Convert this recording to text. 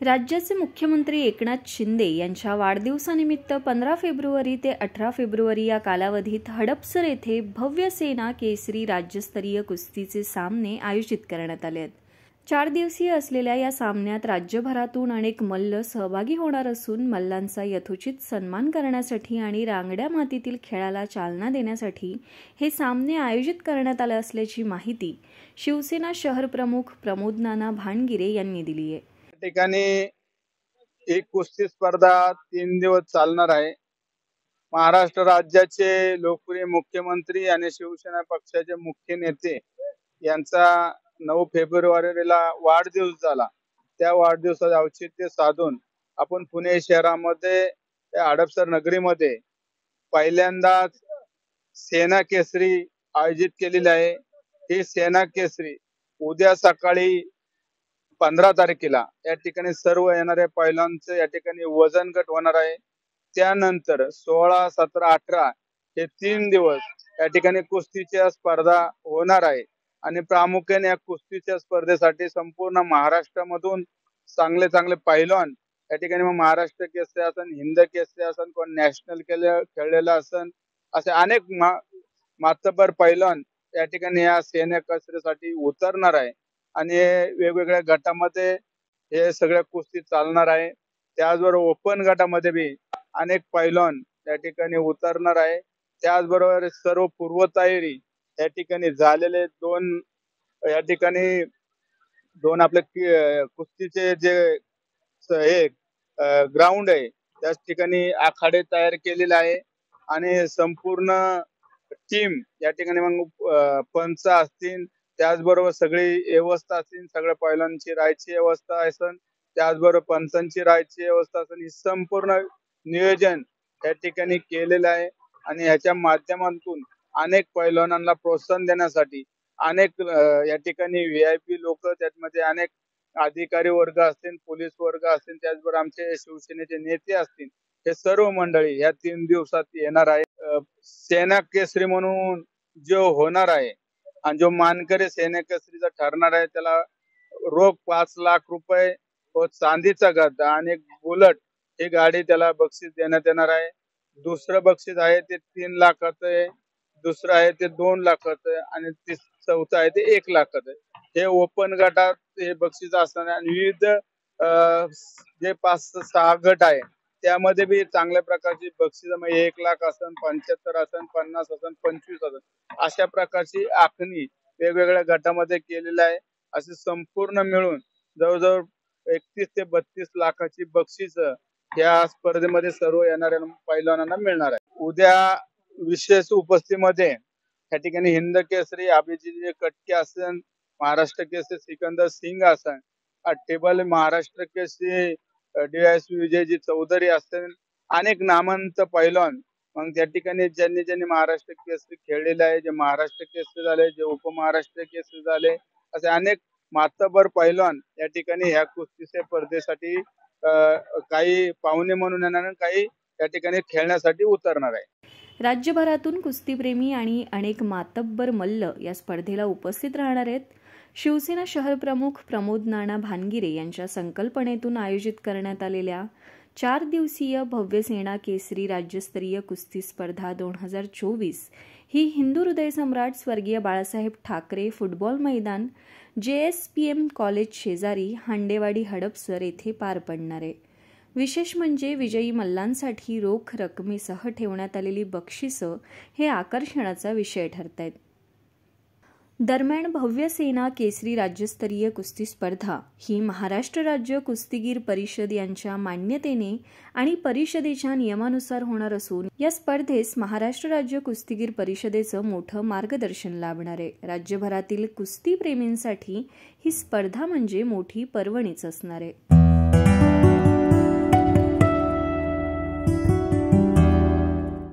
राज्याचे मुख्यमंत्री एकनाथ शिंदे यांच्या वाढदिवसानिमित्त 15 फेब्रुवारी ते 18 फेब्रुवारी या कालावधीत हडपसर येथे भव्य सेना केसरी राज्यस्तरीय कुस्तीचे सामने आयोजित करण्यात आले आहेत। 4 दिवसीय असलेल्या या सामन्यात राज्यभरातून अनेक मल्ल सहभागी होणार असून मल्लांचा यथोचित सन्मान करण्यासाठी आणि रांगड्या मातीतील खेळाला चालना देण्यासाठी हे सामने आयोजित करण्यात आले असल्याची माहिती शिवसेना शहर प्रमुख प्रमोद नाना भानगिरे यांनी दिली आहे। ठिकाणी एक कुस्ती स्पर्धा 3 दिवस चालणार आहे। महाराष्ट्र राज्याचे लोकप्रिय मुख्यमंत्री आणि शिवसेना पक्षाचे मुख्य नेते यांचा 9 फेब्रुवारीला वाढदिवस झाला। त्या वाढदिवसाचे औचित्य साधून आपण पुणे शहरामध्ये हडपसर नगरीमध्ये पहिल्यांदाच सेना केसरी आयोजित केलेली आहे। ही सेना केसरी उद्या सकाळी 15 तारखेला या ठिकाणी सर्व येणाऱ्या पैलवानांचे या ठिकाणी वजन गट होणार आहे। त्यानंतर 16, 17, 18 हे 3 दिवस या ठिकाणी कुस्तीच्या स्पर्धा होणार आहे आणि प्रामुख्याने या कुस्तीच्या स्पर्धेसाठी संपूर्ण महाराष्ट्रामधून चांगले पैलवान या ठिकाणी महाराष्ट्र केसरी असन, हिंद केसरी असन, कोण नॅशनल खेळलेला असन, असे अनेक मातबर पैलवान या ठिकाणी या सेना केसरीसाठी उतरणार आहे आणि वेगवेगळ्या गटामध्ये हे सगळ्या कुस्ती चालणार आहे। त्याचबरोबर ओपन गटामध्ये बी अनेक पैलवान या ठिकाणी उतरणार आहे। त्याचबरोबर सर्व पूर्वतयारी या ठिकाणी झालेले दोन आपले कुस्तीचे जे ग्राउंड आहे त्याच ठिकाणी आखाडे तयार केलेले आहे आणि संपूर्ण टीम या ठिकाणी मग पंच असतील, त्याचबरोबर सगळी व्यवस्था असेल, सगळ्या पैलवानांची राहायची व्यवस्था असेल, त्याचबरोबर पंचांची राहायची व्यवस्था असेल, ही संपूर्ण नियोजन या ठिकाणी केलेलं आहे आणि ह्याच्या माध्यमातून अनेक पैलवानांना प्रोत्साहन देण्यासाठी अनेक या ठिकाणी VIP लोक, त्यामध्ये अनेक अधिकारी वर्ग असतील, पोलीस वर्ग असतील, त्याचबरोबर आमचे शिवसेनेचे नेते असतील, हे सर्व मंडळी या 3 दिवसात येणार आहे। सेना केसरी म्हणून जो होणार आहे आणि जो मानकरी सेना केसरीचा ठरणार आहे त्याला रोख 5 लाख रुपये व चांदीचा गदा आणि एक बुलेट ही गाडी त्याला बक्षीस देण्यात येणार आहे। दुसरं बक्षीस आहे ते 3 लाखाचं आहे, दुसरं आहे ते 2 लाखाचं आहे आणि चौथं आहे ते 1 लाखाचं आहे। हे ओपन गटात हे बक्षीस असणार आणि विविध जे 5-6 गट आहे त्यामध्ये बी चांगल्या प्रकारची बक्षीस, म्हणजे 1 लाख असन, 75 असन, 50 असन, 25 असन, अशा प्रकारची आखणी वेगवेगळ्या गटामध्ये केलेली आहे। असे संपूर्ण मिळून जवळजवळ 31 ते 32 लाखाची बक्षीस या स्पर्धेमध्ये सर्व येणाऱ्या पैलवानांना मिळणार आहे। उद्या विशेष उपस्थितीमध्ये या ठिकाणी हिंद केसरी अभिजित कटके असन, महाराष्ट्र केसरी सिकंदर सिंग असन, टेबल महाराष्ट्र केसरी DSP विजयजी चौधरी असतील, अनेक नामवंत पैलवान मग त्या ठिकाणी ज्यांनी महाराष्ट्र केसरी खेळलेले आहे, जे महाराष्ट्र केसरी झाले, जे उपमहाराष्ट्र केसरी झाले, असे अनेक मातबर पैलवान या ठिकाणी ह्या कुस्तीच्या स्पर्धेसाठी काही पाहुणे म्हणून येणार, काही या ठिकाणी खेळण्यासाठी उतरणार आहे। राज्यभरातून कुस्तीप्रेमी आणि अनेक मातब्बर मल्ल या स्पर्धेला उपस्थित राहणार आहेत। शिवसेना शहर प्रमुख प्रमोद नाना भानगिरे यांच्या संकल्पनेतून आयोजित करण्यात आलेल्या 4 दिवसीय भव्य सेना केसरी राज्यस्तरीय कुस्ती स्पर्धा 2024 ही हिंदू हृदय सम्राट स्वर्गीय बाळासाहेब ठाकरे फुटबॉल मैदान JSPM कॉलेज शेजारी हांडेवाडी हडपसर येथे पार पडणार आहे। विशेष म्हणजे विजयी मल्लांसाठी रोख रकमेसह ठेवण्यात आलेली बक्षिसं हे आकर्षणाचा विषय ठरतायत। दरम्यान भव्य सेना केसरी राज्यस्तरीय कुस्ती स्पर्धा ही महाराष्ट्र राज्य कुस्तीगीर परिषद यांच्या मान्यतेने आणि परिषदेच्या नियमानुसार होणार असून या स्पर्धेस महाराष्ट्र राज्य कुस्तीगीर परिषदेचं मोठं मार्गदर्शन लाभणार आहे। राज्यभरातील कुस्तीप्रेमींसाठी ही स्पर्धा म्हणजे मोठी पर्वणीच असणार आहे।